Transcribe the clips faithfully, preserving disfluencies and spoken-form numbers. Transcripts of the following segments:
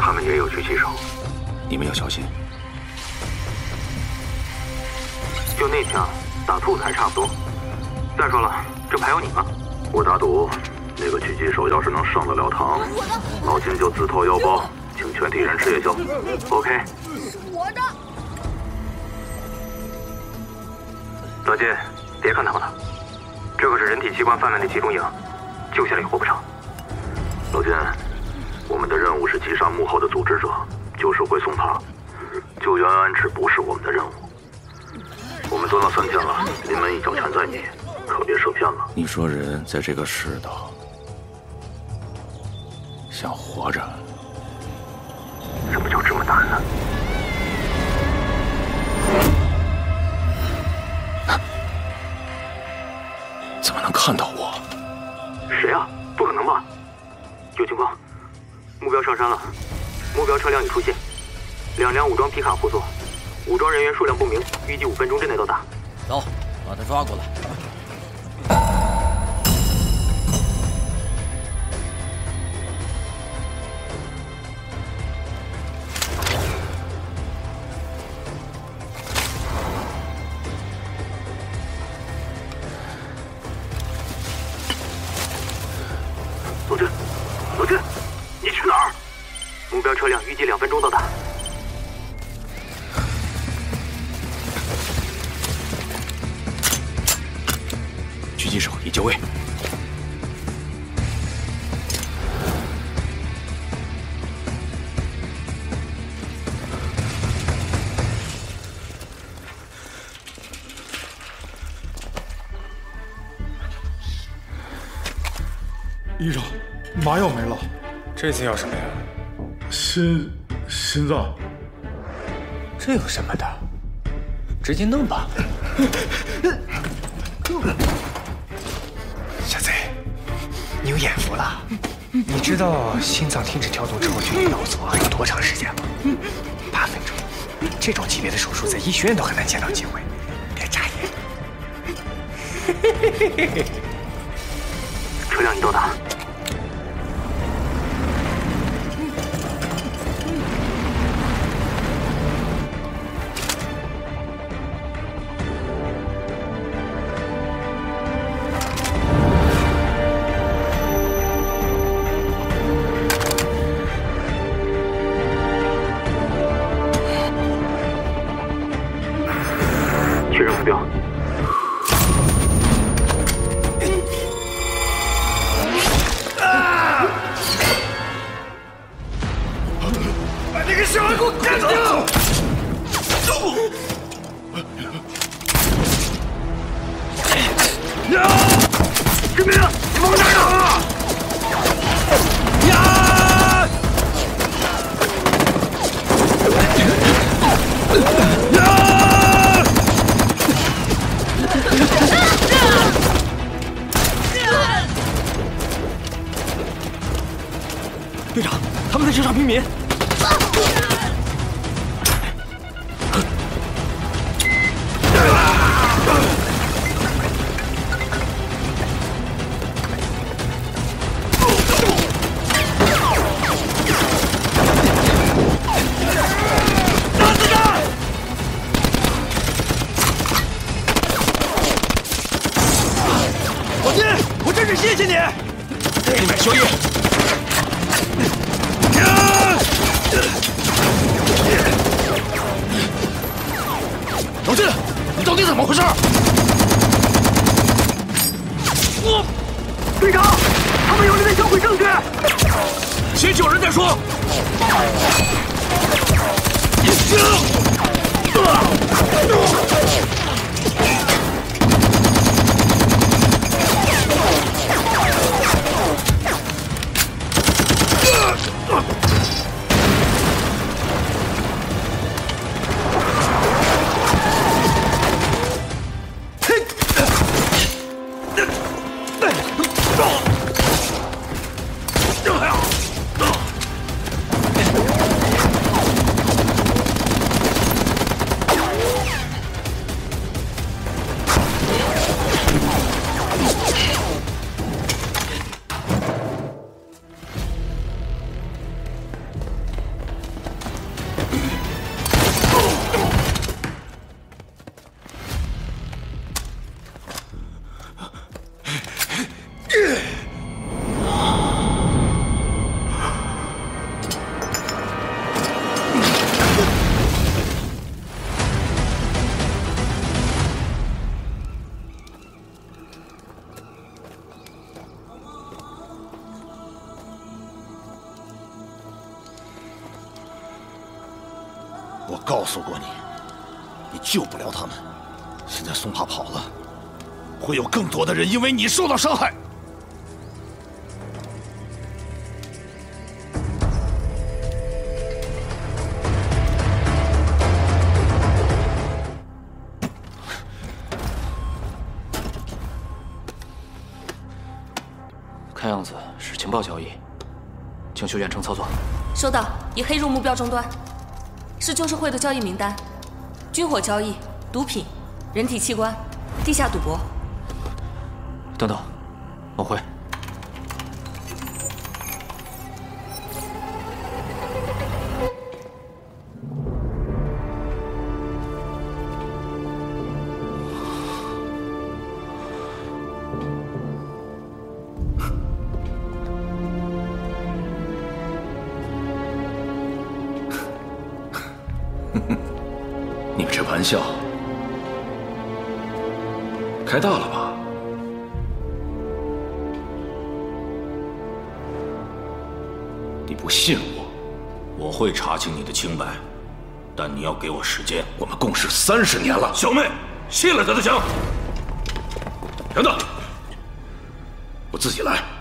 他们也有狙击手， 你们要小心。 就那枪，打兔子还差不多。再说了，这不还有你吗？我打赌，那个狙击手要是能上得了膛，老金就自掏腰包请全体人吃夜宵。OK。 我的。 老金，别看他们了，这可是人体器官贩卖的集中营，救下来也活不成。老金，我们的任务是击杀幕后的组织者，救社会送他。救援安置不是我们的任务。我们蹲了三天了，临门一脚全在你，可别射偏了。 你说人在这个世道，想活着， 怎么就这么难呢？ 怎么能看到我？ 谁啊？不可能吧？有情况，目标上山了，目标车辆已出现，两辆武装皮卡护送，武装人员数量不明，预计五分钟之内到达。 走，把他抓过来。 老金，老金，你去哪儿？目标车辆预计两分钟到达。 狙击手已就位。 医生，麻药没了。 这次要什么呀？ 心心脏。 这有什么的？直接弄吧。小贼，你有眼福了。你知道心脏停止跳动之后就脑死亡要多长时间吗？八分钟。这种级别的手术在医学院都很难见到机会，别眨眼。 车辆已到达。确认目标。 把那个小孩给我干掉！ 呀！士兵，你们往哪打啊？ 呀！呀！队长，他们在追杀平民。老金，我真是谢谢你，给你买宵夜。老金，你到底怎么回事？我， 队长，他们有人在销毁证据。 先救人再说。 我告诉过你，你救不了他们。现在松帕跑了，会有更多的人因为你受到伤害。 看样子是情报交易，请求远程操作。 收到，已黑入目标终端，是旧社会的交易名单，军火交易、毒品、人体器官、地下赌博。 等等，往回。 你们这玩笑开大了吧？你不信我？ 我会查清你的清白，但你要给我时间。 我们共事三十年了。 小妹，卸了他的枪。 等等，我自己来。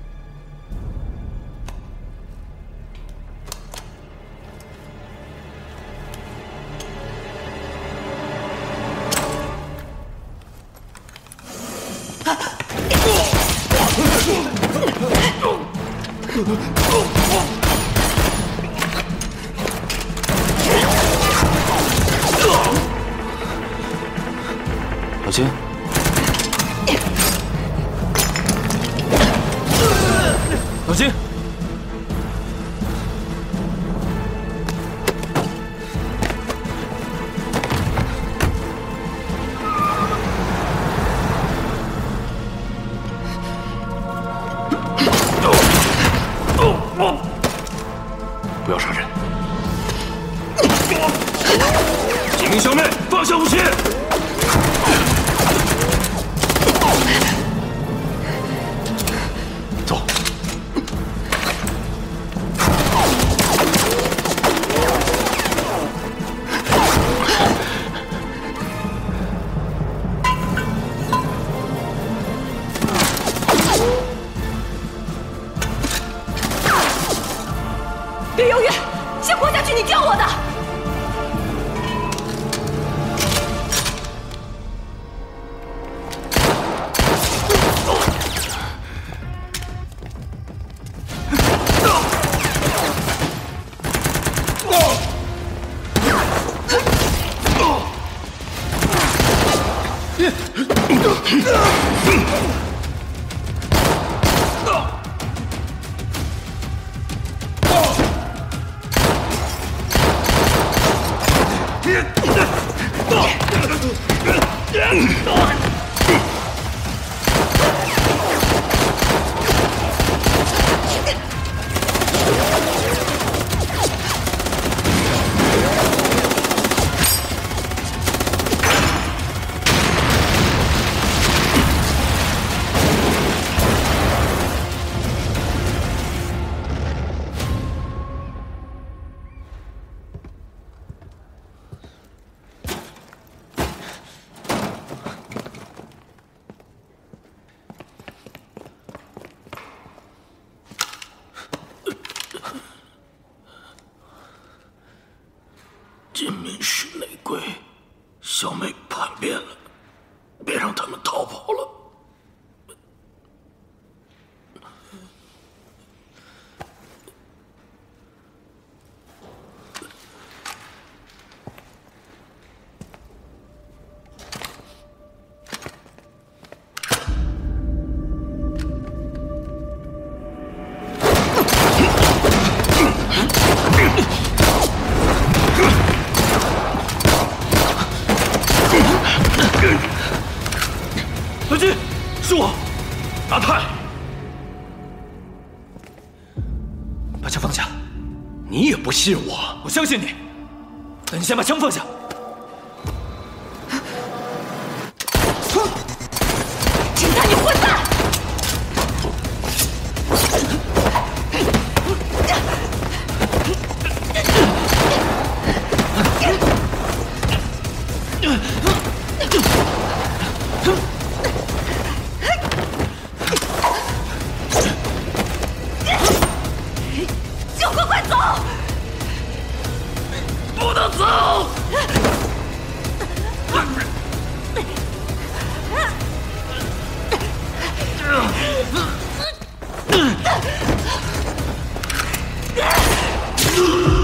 老金，老金，不要杀人！ 几名小妹，放下武器！ 走。 别犹豫，先活下去！你救我的。 金民室内鬼，小妹叛变了，别让他们逃跑了。 老金，是我，阿泰。把枪放下。你也不信我？我相信你，但你先把枪放下。 陈太，你混蛋！ 就快快走！ 不能走！ 啊